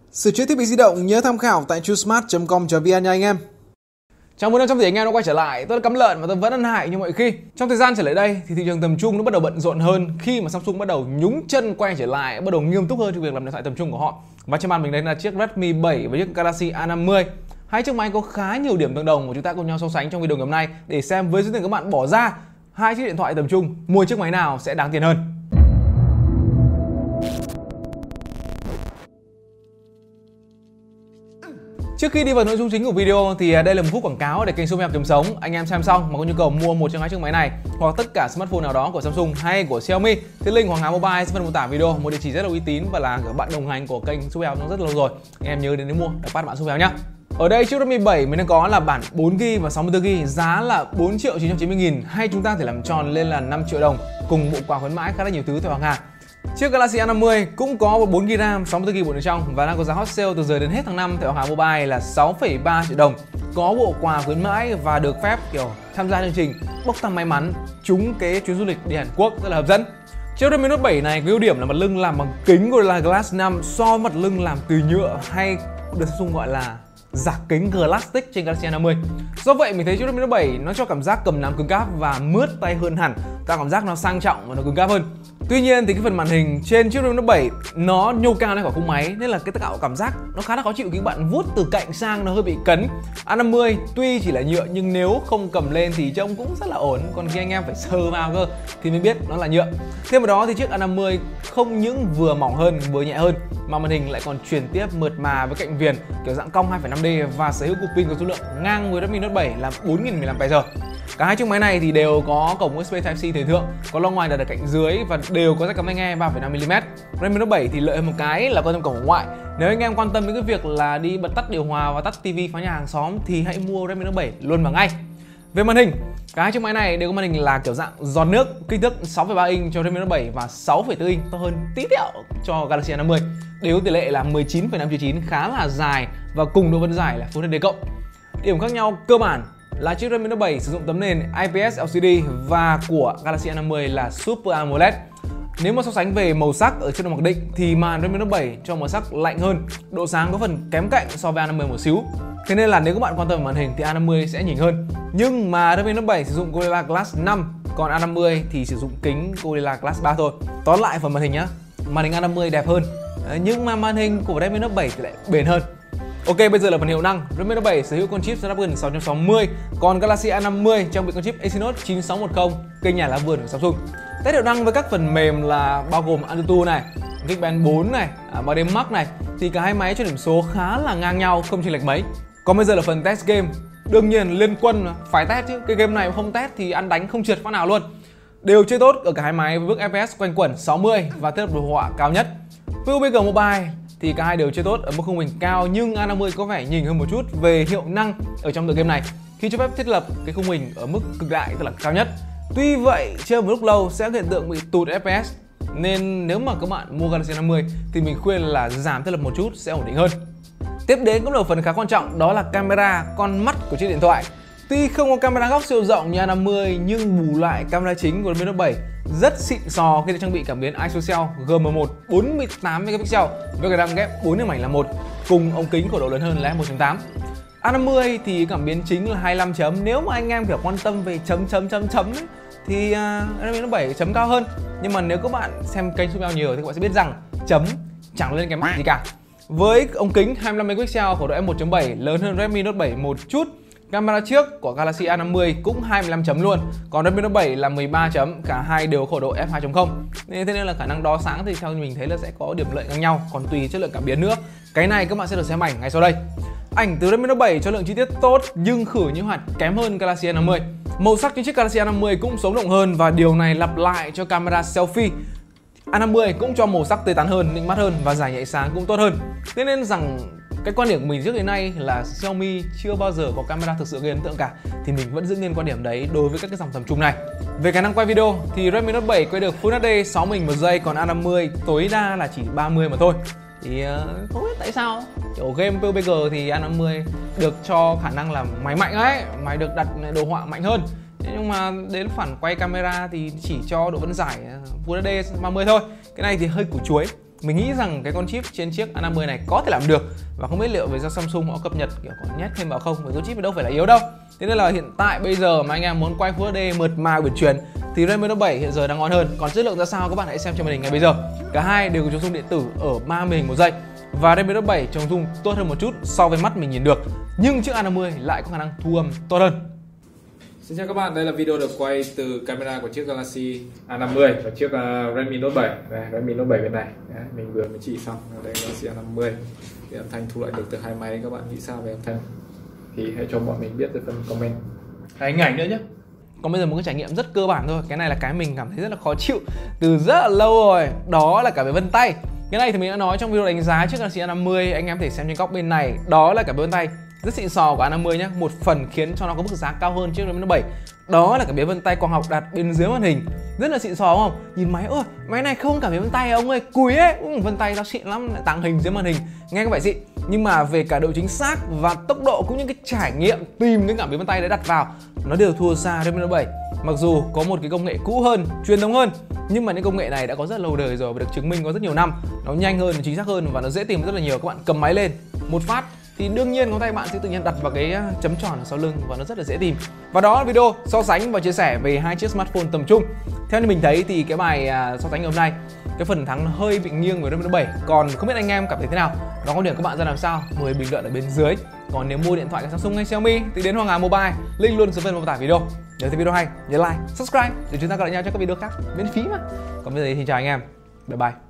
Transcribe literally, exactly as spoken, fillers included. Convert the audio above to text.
Sửa chữa thiết bị di động nhớ tham khảo tại chusmart chấm com chấm vn nha anh em. Chào mừng năm trăm tỷ anh em đã quay trở lại. Tôi là Cắm Lợn và tôi vẫn ân hại như mọi khi. Trong thời gian trở lại đây thì thị trường tầm trung nó bắt đầu bận rộn hơn khi mà Samsung bắt đầu nhúng chân quay trở lại, bắt đầu nghiêm túc hơn trong việc làm điện thoại tầm trung của họ. Và trên màn mình đây là chiếc Redmi bảy và chiếc Galaxy A năm mươi. Hai chiếc máy có khá nhiều điểm tương đồng và chúng ta cùng nhau so sánh trong video ngày hôm nay để xem với số tiền các bạn bỏ ra hai chiếc điện thoại tầm trung, mua chiếc máy nào sẽ đáng tiền hơn. Trước khi đi vào nội dung chính của video thì đây là một phút quảng cáo để kênh Shop Mèo kiếm sống. Anh em xem xong mà có nhu cầu mua một trong hai chiếc máy này hoặc tất cả smartphone nào đó của Samsung hay của Xiaomi thì link Hoàng Hà Mobile sẽ phần mô tả video, một địa chỉ rất là uy tín và là các bạn đồng hành của kênh Shop Mèo trong rất lâu rồi. Anh em nhớ đến để mua để bắt bạn Shop Mèo nhá. Ở đây chiếc Redmi bảy mình đang có là bản bốn gi ga bai và sáu mươi tư gi ga bai, giá là bốn triệu chín trăm chín mươi nghìn, hay chúng ta thể làm tròn lên là năm triệu đồng cùng bộ quà khuyến mãi khá là nhiều thứ theo Hoàng Hà. Chiếc Galaxy A năm mươi cũng có bốn gi ga bai RAM, sáu mươi tư gi ga bai bộ bên trong và đang có giá hot sale từ giờ đến hết tháng năm tại Hoàng Hà Mobile là sáu phẩy ba triệu đồng. Có bộ quà khuyến mãi và được phép kiểu tham gia chương trình bốc thăm may mắn trúng cái chuyến du lịch đi Hàn Quốc rất là hấp dẫn. Chiếc Redmi Note bảy này có ưu điểm là mặt lưng làm bằng kính Gorilla Glass năm so với mặt lưng làm từ nhựa hay được Samsung gọi là giả kính Glastic trên Galaxy A năm mươi. Do vậy mình thấy chiếc Redmi Note bảy nó cho cảm giác cầm nắm cứng cáp và mướt tay hơn hẳn, tạo cảm giác nó sang trọng và nó cứng cáp hơn. Tuy nhiên thì cái phần màn hình trên chiếc Redmi Note bảy nó nhô cao lên khỏi khung máy nên là cái tạo cảm giác nó khá là khó chịu khi bạn vuốt từ cạnh sang, nó hơi bị cấn. A năm mươi tuy chỉ là nhựa nhưng nếu không cầm lên thì trông cũng rất là ổn, còn khi anh em phải sờ vào cơ thì mới biết nó là nhựa. Thêm vào đó thì chiếc A năm mươi không những vừa mỏng hơn vừa nhẹ hơn mà màn hình lại còn truyền tiếp mượt mà với cạnh viền kiểu dạng cong hai phẩy năm D và sở hữu cục pin có số lượng ngang với Redmi Note bảy là bốn nghìn mAh năm giờ. Cả hai chiếc máy này thì đều có cổng u ét bê Type C thời thượng, có loa ngoài đặt ở cạnh dưới và đều có jack cắm tai nghe ba phẩy năm mi li mét. Redmi Note bảy thì lợi hơn một cái là có thêm cổng hướng ngoại. Nếu anh em quan tâm đến cái việc là đi bật tắt điều hòa và tắt tivi phá nhà hàng xóm thì hãy mua Redmi Note bảy luôn mà ngay. Về màn hình, cả hai chiếc máy này đều có màn hình là kiểu dạng giọt nước, kích thước sáu phẩy ba inch cho Redmi Note bảy và sáu phẩy bốn inch to hơn tí tẹo cho Galaxy A năm mươi. Đều tỷ lệ là mười chín phẩy năm chia chín, khá là dài và cùng độ phân giải là Full hát đê cộng. Điểm khác nhau cơ bản là chiếc Redmi Note bảy sử dụng tấm nền i pê ét lờ xê đê và của Galaxy A năm mươi là Super AMOLED. Nếu mà so sánh về màu sắc ở chế độ mặc định thì màn Redmi Note bảy cho màu sắc lạnh hơn, độ sáng có phần kém cạnh so với A năm mươi một xíu. Thế nên là nếu các bạn quan tâm về màn hình thì A năm mươi sẽ nhỉnh hơn. Nhưng mà Redmi Note bảy sử dụng Gorilla Glass năm, còn A năm mươi thì sử dụng kính Gorilla Glass ba thôi. Tóm lại phần màn hình nhá, màn hình A năm mươi đẹp hơn, nhưng mà màn hình của Redmi Note bảy thì lại bền hơn. Ok, bây giờ là phần hiệu năng. Redmi Note bảy sở hữu con chip Snapdragon sáu trăm sáu mươi, còn Galaxy A năm mươi trang bị con chip Exynos chín sáu một không, cây nhà lá vườn của Samsung. Test hiệu năng với các phần mềm là bao gồm Antutu này, Geekbench bốn này, ba D Max này thì cả hai máy cho điểm số khá là ngang nhau, không chênh lệch mấy. Còn bây giờ là phần test game. Đương nhiên Liên Quân phải test chứ, cái game này không test thì ăn đánh không trượt phát nào luôn. Đều chơi tốt ở cả hai máy với mức ép pê ét quanh quẩn sáu mươi và thiết lập đồ họa cao nhất. Với u bê giê Mobile thì cả hai đều chơi tốt ở mức khung hình cao, nhưng A năm mươi có vẻ nhỉnh hơn một chút về hiệu năng ở trong tựa game này khi cho phép thiết lập cái khung hình ở mức cực đại, tức là cao nhất. Tuy vậy chơi một lúc lâu sẽ có hiện tượng bị tụt ép pê ét, nên nếu mà các bạn mua Galaxy A năm mươi thì mình khuyên là giảm thiết lập một chút sẽ ổn định hơn. Tiếp đến cũng là một phần khá quan trọng, đó là camera, con mắt của chiếc điện thoại. Tuy không có camera góc siêu rộng như A năm mươi nhưng bù lại camera chính của Redmi Note bảy rất xịn sò khi được trang bị cảm biến ISOCELL G M một bốn mươi tám megapixel với khả năng ghép bốn hình ảnh là một cùng ống kính khổ độ lớn hơn là f một chấm tám. A năm mươi thì cảm biến chính là hai mươi lăm chấm. Nếu mà anh em kiểu quan tâm về chấm chấm chấm chấm ấy, thì uh, Redmi Note bảy chấm cao hơn. Nhưng mà nếu các bạn xem kênh Shop Mèo nhiều thì các bạn sẽ biết rằng chấm chẳng lên cái mắt gì cả. Với ống kính hai mươi lăm megapixel khổ độ f một chấm bảy lớn hơn Redmi Note bảy một chút. Camera trước của Galaxy A năm mươi cũng hai mươi lăm chấm luôn, còn Redmi Note bảy là mười ba chấm, cả hai đều khổ độ f hai chấm không. Thế nên là khả năng đo sáng thì theo mình thấy là sẽ có điểm lợi ngang nhau, còn tùy chất lượng cảm biến nữa. Cái này các bạn sẽ được xem ảnh ngay sau đây. Ảnh từ Redmi Note bảy cho lượng chi tiết tốt nhưng khử nhiễu hoạt kém hơn Galaxy A năm mươi. Màu sắc trên chiếc Galaxy A năm mươi cũng sống động hơn và điều này lặp lại cho camera selfie. A năm mươi cũng cho màu sắc tươi tắn hơn, nịnh mắt hơn và giải nhạy sáng cũng tốt hơn. Thế nên rằng cái quan điểm của mình trước đến nay là Xiaomi chưa bao giờ có camera thực sự gây ấn tượng cả, thì mình vẫn giữ nguyên quan điểm đấy đối với các cái dòng tầm trung này. Về khả năng quay video thì Redmi Note bảy quay được Full hát đê sáu mươi hình một giây, còn A năm mươi tối đa là chỉ ba mươi mà thôi. Thì uh, không biết tại sao kiểu game pê u bê giê thì A năm mươi được cho khả năng là máy mạnh ấy, máy được đặt đồ họa mạnh hơn. Nhưng mà đến phản quay camera thì chỉ cho độ phân giải Full hát đê ba mươi thôi. Cái này thì hơi củ chuối. Mình nghĩ rằng cái con chip trên chiếc A năm mươi này có thể làm được, và không biết liệu về ra Samsung họ cập nhật kiểu có nhét thêm vào không, với con chip thì đâu phải là yếu đâu. Thế nên là hiện tại bây giờ mà anh em muốn quay Full hát đê mượt mà uyển chuyển thì Redmi Note bảy hiện giờ đang ngon hơn. Còn chất lượng ra sao các bạn hãy xem trên màn hình ngay bây giờ. Cả hai đều có chống rung điện tử ở ba mươi hình một giây, và Redmi Note bảy chống rung tốt hơn một chút so với mắt mình nhìn được, nhưng chiếc A năm mươi lại có khả năng thu âm tốt hơn. Xin chào các bạn, đây là video được quay từ camera của chiếc Galaxy A năm mươi và chiếc uh, Redmi Note bảy. Đây, Redmi Note bảy bên này. Đấy, mình vừa mới chỉ xong. Đây Galaxy A năm mươi. Thì âm thanh thu lại được từ hai máy đấy, các bạn nghĩ sao về âm thanh? Thì hãy cho bọn mình biết từ phần comment. Hình ảnh nữa nhé. Còn bây giờ một cái trải nghiệm rất cơ bản thôi. Cái này là cái mình cảm thấy rất là khó chịu từ rất là lâu rồi. Đó là cả về vân tay. Cái này thì mình đã nói trong video đánh giá chiếc Galaxy A năm mươi. Anh em có thể xem trên góc bên này. Đó là cả vân tay rất xịn sò của A năm mươi nhé. Một phần khiến cho nó có mức giá cao hơn chiếc Redmi Note bảy. Đó là cả bìa vân tay quang học đặt bên dưới màn hình. Rất là xịn sò đúng không? Nhìn máy ơi, máy này không cả bìa vân tay ông ơi, cùi ấy. Ừ, vân tay nó xịn lắm, lại tàng hình dưới màn hình. Nghe có vẻ xịn, nhưng mà về cả độ chính xác và tốc độ cũng như cái trải nghiệm tìm cái cảm bìa vân tay đấy đặt vào, nó đều thua xa Redmi Note bảy. Mặc dù có một cái công nghệ cũ hơn, truyền thống hơn, nhưng mà những công nghệ này đã có rất lâu đời rồi và được chứng minh có rất nhiều năm. Nó nhanh hơn, chính xác hơn và nó dễ tìm rất là nhiều. Các bạn cầm máy lên một phát thì đương nhiên ngón tay bạn sẽ tự nhiên đặt vào cái chấm tròn ở sau lưng và nó rất là dễ tìm. Và đó là video so sánh và chia sẻ về hai chiếc smartphone tầm trung. Theo như mình thấy thì cái bài so sánh hôm nay, cái phần thắng nó hơi bị nghiêng về Redmi Note bảy. Còn không biết anh em cảm thấy thế nào? Đó, quan điểm các bạn ra làm sao? Mời bình luận ở bên dưới. Còn nếu mua điện thoại của Samsung hay Xiaomi thì đến Hoàng Hà Mobile, link luôn dưới phần mô tả video. Nếu thấy video hay, nhớ like, subscribe để chúng ta gặp lại nhau trong các video khác miễn phí mà. Còn bây giờ thì chào anh em, bye bye.